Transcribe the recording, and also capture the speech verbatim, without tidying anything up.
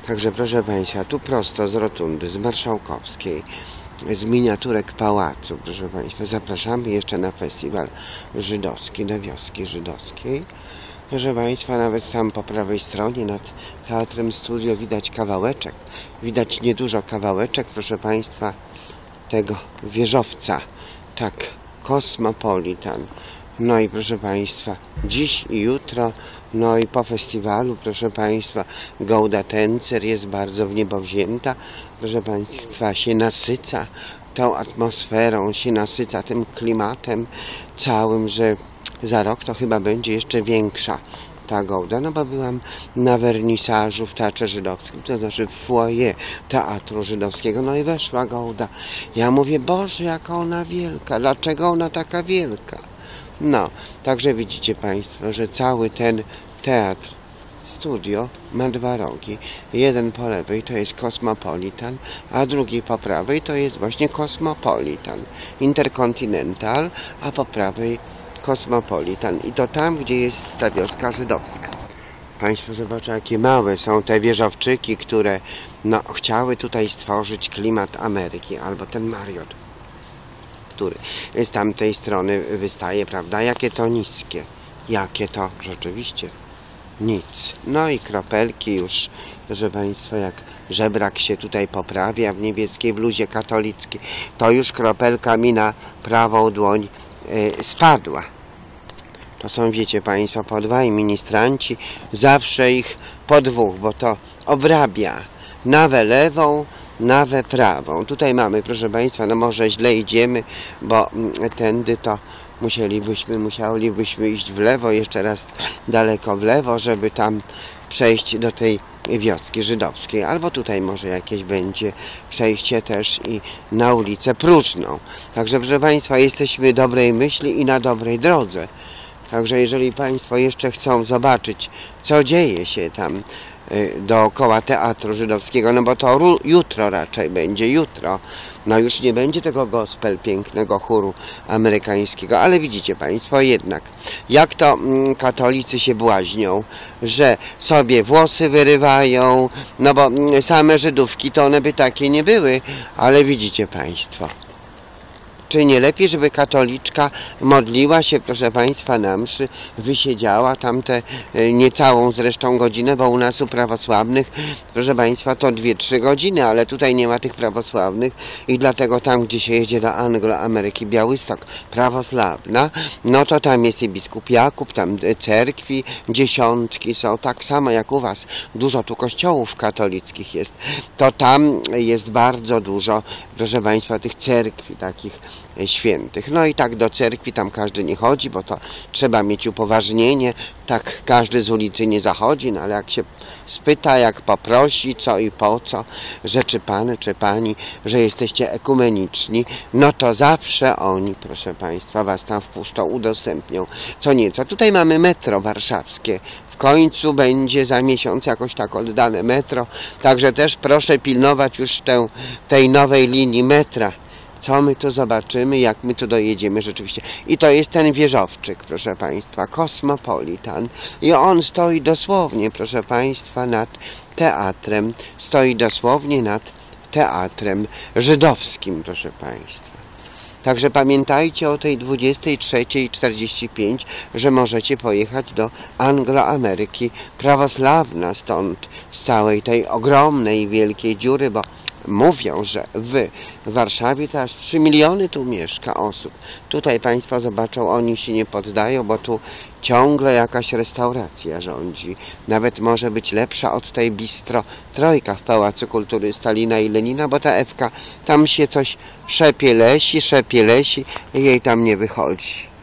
Także proszę Państwa, tu prosto z rotundy, z Marszałkowskiej, z miniaturek pałacu, proszę Państwa, zapraszamy jeszcze na festiwal żydowski, do wioski żydowskiej. Proszę Państwa, nawet tam po prawej stronie nad Teatrem Studio widać kawałeczek, widać niedużo kawałeczek, proszę Państwa, tego wieżowca, tak, Kosmopolitan. No i proszę Państwa, dziś i jutro, no i po festiwalu, proszę Państwa, Gouda Tencer jest bardzo w niebo wzięta, proszę Państwa, się nasyca tą atmosferą, się nasyca tym klimatem całym, że za rok to chyba będzie jeszcze większa ta Gouda, no bo byłam na wernisażu w Teatrze Żydowskim, to znaczy w foyer Teatru Żydowskiego, no i weszła Gouda. Ja mówię, Boże, jaka ona wielka, dlaczego ona taka wielka? No, także widzicie Państwo, że cały ten teatr studio ma dwa rogi. Jeden po lewej to jest Kosmopolitan, a drugi po prawej to jest właśnie Kosmopolitan. Interkontynental, a po prawej Kosmopolitan. I to tam, gdzie jest ta wioska żydowska. Państwo zobaczą, jakie małe są te wieżowczyki, które no, chciały tutaj stworzyć klimat Ameryki, albo ten Marriott, który z tamtej strony wystaje, prawda? Jakie to niskie, jakie to rzeczywiście nic. No i kropelki już, proszę Państwa, jak żebrak się tutaj poprawia w niebieskiej bluzie katolickiej, to już kropelka mi na prawą dłoń yy, spadła. To są, wiecie Państwo, po dwaj ministranci, zawsze ich po dwóch, bo to obrabia nawę lewą, nawę prawą. Tutaj mamy, proszę Państwa, no może źle idziemy, bo tędy to musielibyśmy, musielibyśmy iść w lewo, jeszcze raz daleko w lewo, żeby tam przejść do tej wioski żydowskiej. Albo tutaj może jakieś będzie przejście też i na ulicę Próżną. Także, proszę Państwa, jesteśmy dobrej myśli i na dobrej drodze. Także jeżeli Państwo jeszcze chcą zobaczyć, co dzieje się tam dookoła Teatru Żydowskiego, no bo to jutro raczej będzie, jutro. No już nie będzie tego gospel pięknego chóru amerykańskiego, ale widzicie Państwo jednak, jak to mm, katolicy się błaźnią, że sobie włosy wyrywają, no bo mm, same Żydówki to one by takie nie były, ale widzicie Państwo. Czy nie lepiej, żeby katoliczka modliła się, proszę Państwa, na mszy, wysiedziała tam tę niecałą zresztą godzinę, bo u nas u prawosławnych, proszę Państwa, to dwie trzy godziny, ale tutaj nie ma tych prawosławnych i dlatego tam, gdzie się jedzie do Anglo-Ameryki, Białystok, prawosławna, no to tam jest i biskup Jakub, tam cerkwi, dziesiątki są, tak samo jak u Was, dużo tu kościołów katolickich jest, to tam jest bardzo dużo, proszę Państwa, tych cerkwi takich świętych. No i tak do cerkwi tam każdy nie chodzi, bo to trzeba mieć upoważnienie, tak każdy z ulicy nie zachodzi, no ale jak się spyta, jak poprosi, co i po co, że czy Pan, czy Pani, że jesteście ekumeniczni, no to zawsze oni, proszę Państwa, Was tam wpuszczą, udostępnią co nieco. Tutaj mamy metro warszawskie. W końcu będzie za miesiąc jakoś tak oddane metro, także też proszę pilnować już tę, tej nowej linii metra. Co my tu zobaczymy, jak my tu dojedziemy rzeczywiście. I to jest ten wieżowczyk, proszę Państwa, Kosmopolitan. I on stoi dosłownie, proszę Państwa, nad teatrem. Stoi dosłownie nad teatrem żydowskim, proszę Państwa. Także pamiętajcie o tej dwudziestej trzeciej czterdzieści pięć, że możecie pojechać do Anglo-Ameryki prawosławna stąd, z całej tej ogromnej, wielkiej dziury, bo mówią, że w Warszawie to aż trzy miliony tu mieszka osób. Tutaj Państwo zobaczą, oni się nie poddają, bo tu ciągle jakaś restauracja rządzi. Nawet może być lepsza od tej bistro Trojka w Pałacu Kultury Stalina i Lenina, bo ta Ewka tam się coś szepie lesi, szepie lesi i jej tam nie wychodzi.